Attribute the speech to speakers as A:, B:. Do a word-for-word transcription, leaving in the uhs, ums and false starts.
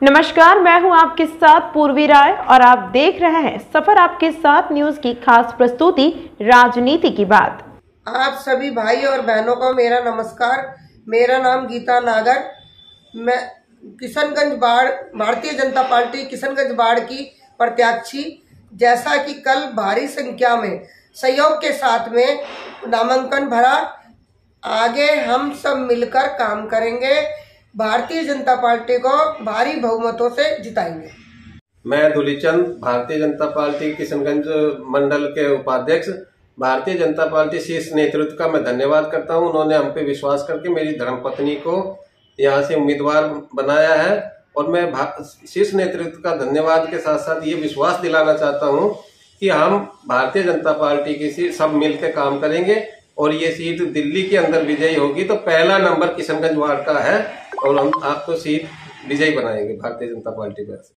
A: नमस्कार, मैं हूं आपके साथ पूर्वी राय और आप देख रहे हैं सफर आपके साथ न्यूज की खास प्रस्तुति राजनीति की बात।
B: आप सभी भाई और बहनों को मेरा नमस्कार। मेरा नाम गीता नागर, मैं किशनगंज बाढ़ भारतीय जनता पार्टी किशनगंज बाढ़ की प्रत्याशी। जैसा कि कल भारी संख्या में सहयोग के साथ में नामांकन भरा, आगे हम सब मिलकर काम करेंगे, भारतीय जनता पार्टी को भारी बहुमतों से जिताएंगे।
C: मैं दुलीचंद, भारतीय जनता पार्टी किशनगंज मंडल के उपाध्यक्ष। भारतीय जनता पार्टी शीर्ष नेतृत्व का मैं धन्यवाद करता हूं। उन्होंने हम पे विश्वास करके मेरी धर्मपत्नी को यहां से उम्मीदवार बनाया है और मैं शीर्ष नेतृत्व का धन्यवाद के साथ साथ ये विश्वास दिलाना चाहता हूं कि हम भारतीय जनता पार्टी की सीट सब मिलकर काम करेंगे और ये सीट दिल्ली के अंदर विजयी होगी तो पहला नंबर किशनगंज वार्ड का है और हम आपको सीट विजयी बनाएंगे भारतीय जनता पार्टी पर।